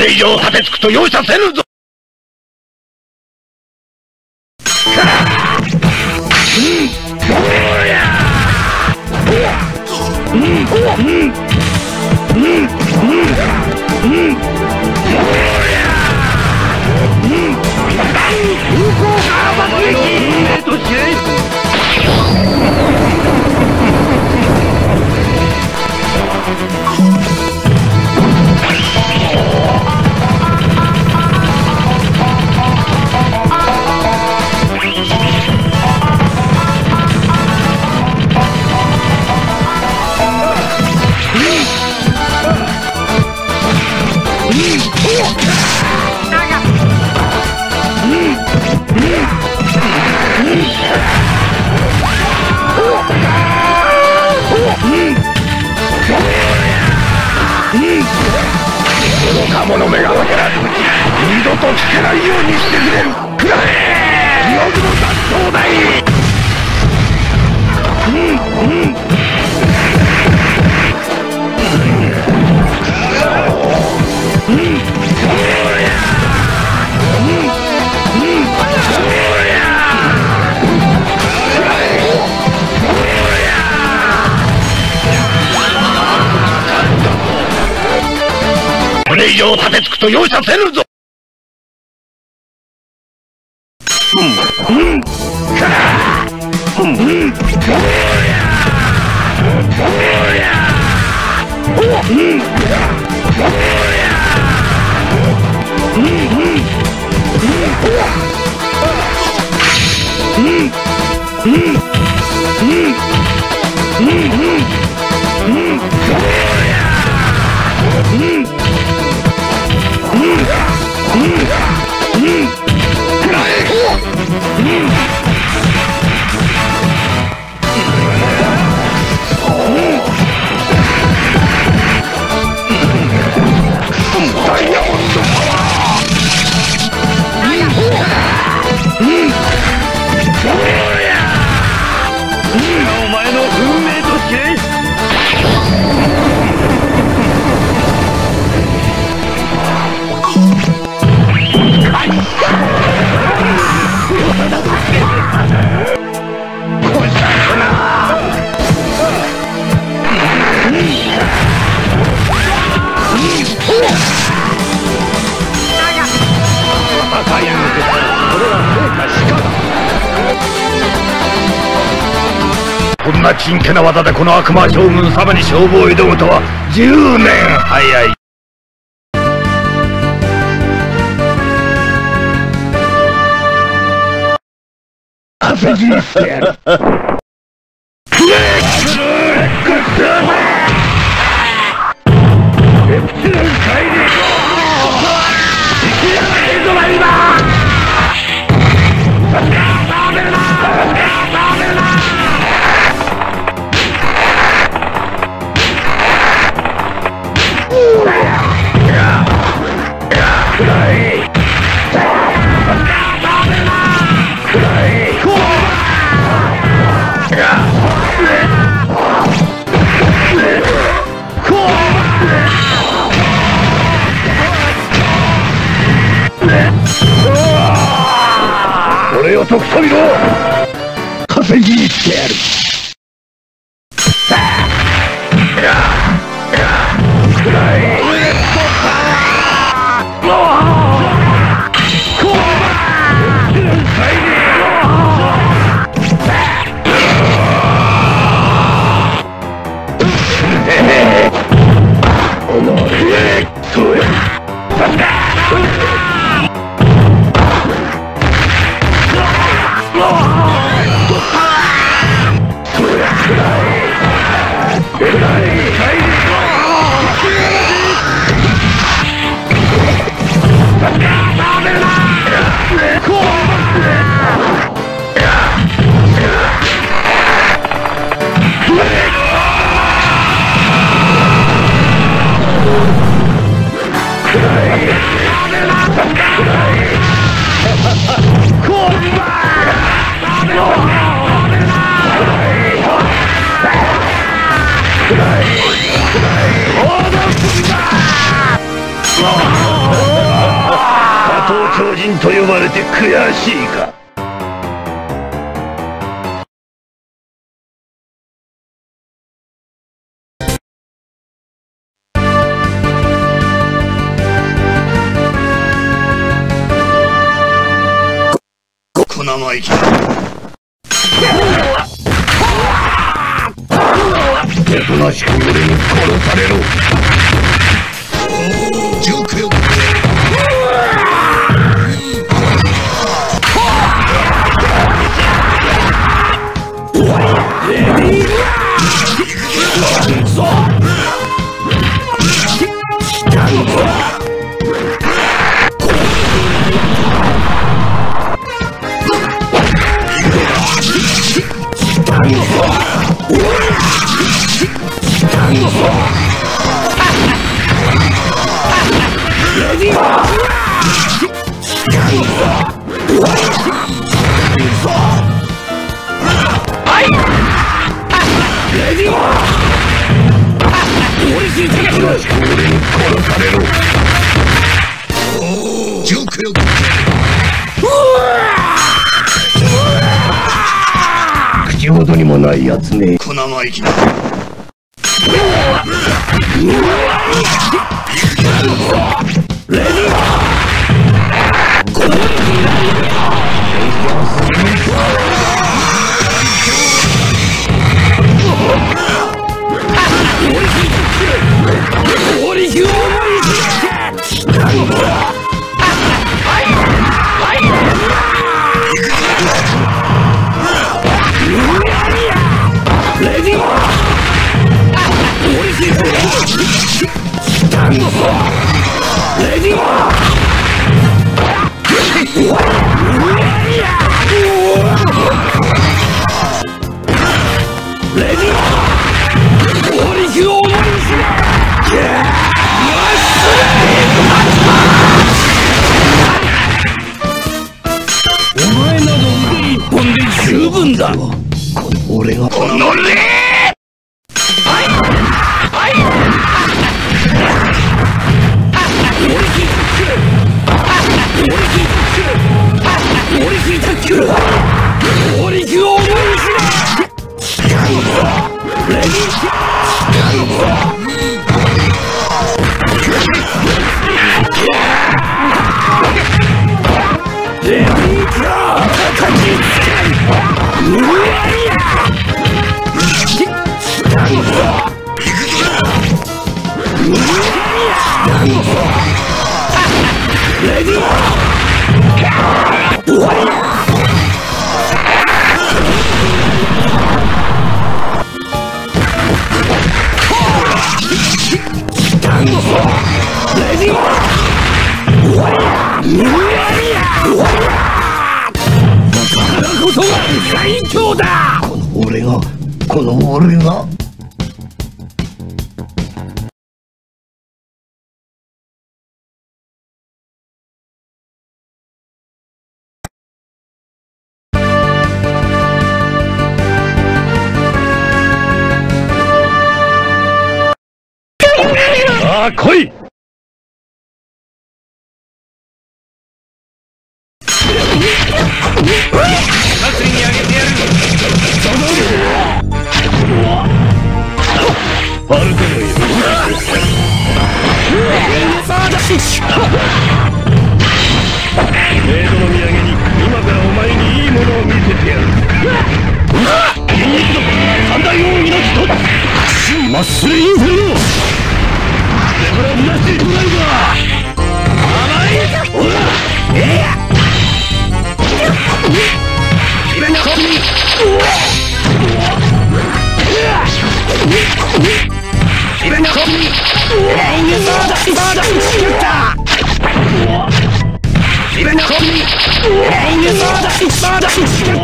れ以上立てつくと容赦せぬぞ。愚か者めが分からず二度と聞けないようにしてくれる。くらえ地獄の脱走だい。これ以上立てつくと容赦せぬぞ。こんなちんけな技でこの悪魔将軍様に勝負を挑むとは10年早い。焦りにしてやる。俺をとくと見ろ。稼ぎにしてやる。 超人と呼ばれて悔しいか。小生意気だ。おとなしく俺に殺されろ。ジョークよ。口ほどにもないやつね。小生意気だ。俺がこのれこの俺がさあ来い。祭りにあげてやる。バルトのよ。メイドの土産に今からお前にいいものを見せてやる。筋肉の三大王にの一つ。マッスルインフェルノ。これから無駄してドライバー。甘い。ほら。イベントに。イベントに。レイングソーダソーダ作った。イベントに。レイングソーダソーダ作った。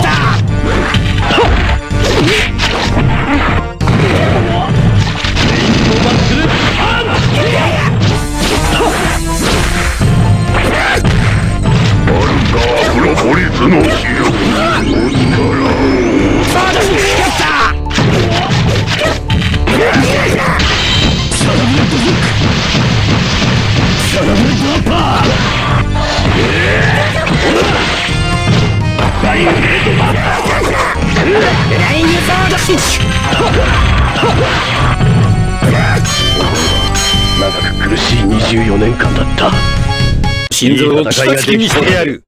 プロポリスの視力サラブドパー長く苦しい24年間だった。 心臓をキタキタにしてやる。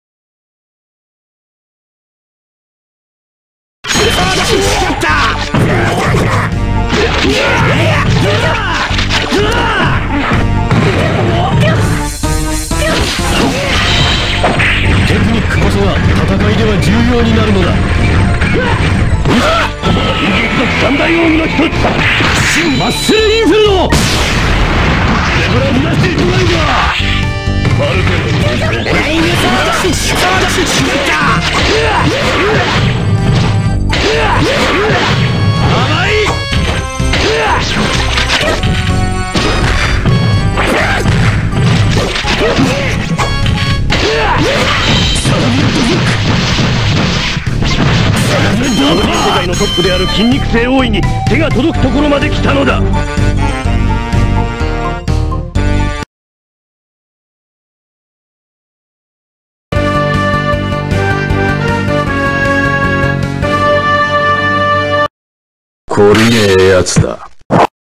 テクニックこそが戦いでは重要になるのだ。 三大奥義の一つ、マッスルインフェルノ。レブランなしでトライだ。バルケンのラインサーダシシューター。甘い。世界のトップである筋肉性王位に手が届くところまで来たのだ。 懲りねえやつだ。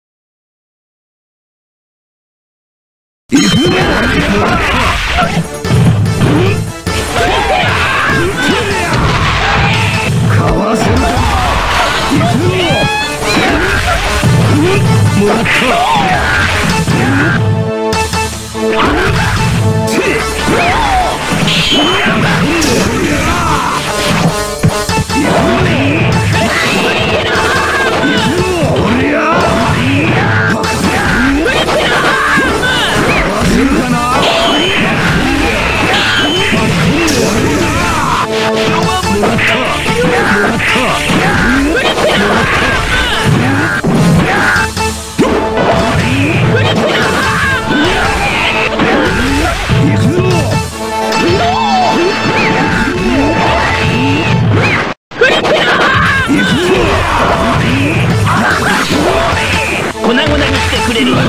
もらった。粉々にしてくれる。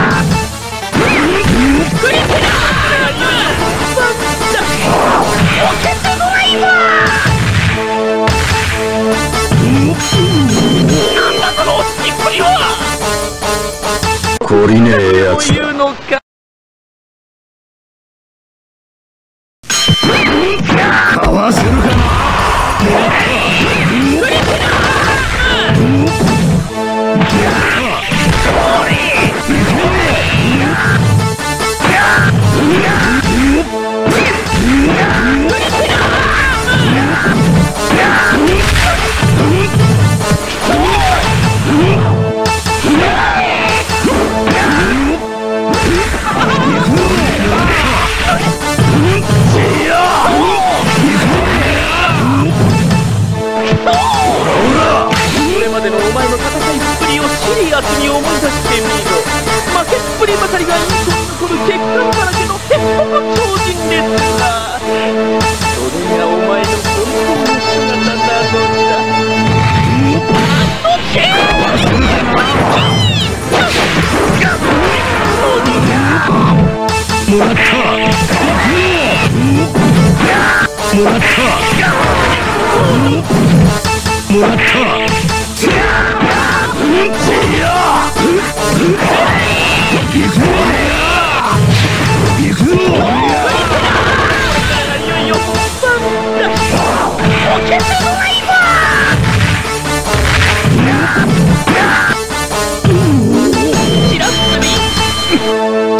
懲りねえやつだ。 かわせるかな。もらった。もらった。もらった。行くぞ。いよいよ本番だ。お客様がいます。白隅。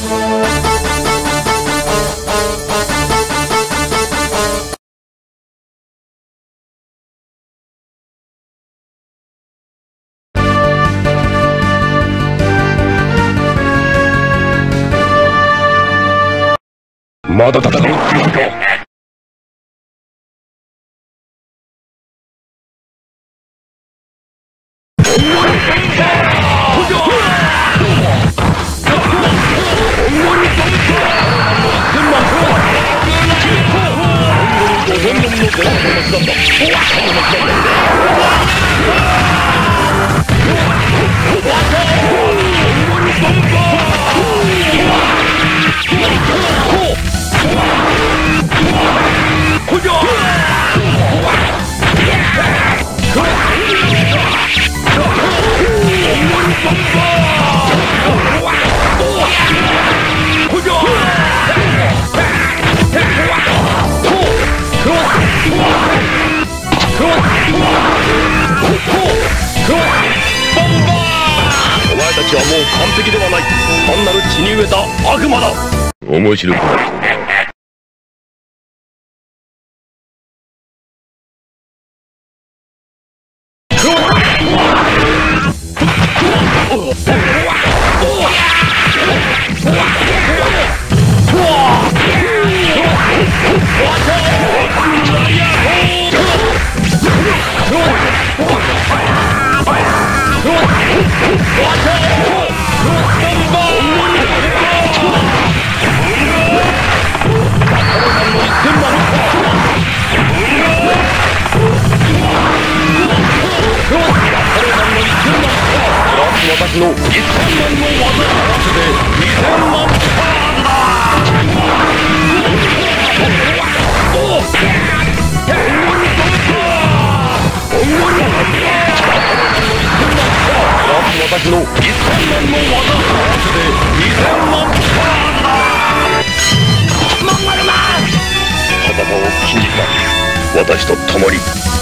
まだ戦うつもりか。 ちはもう完璧ではない。単なる血に飢えた悪魔だ。面白くない。私の1000万の技を合わせて2000万パーンだ。私の1000万の技を合わせて2000万パーンだ。モンゴルマン、戦を禁じた。私と共に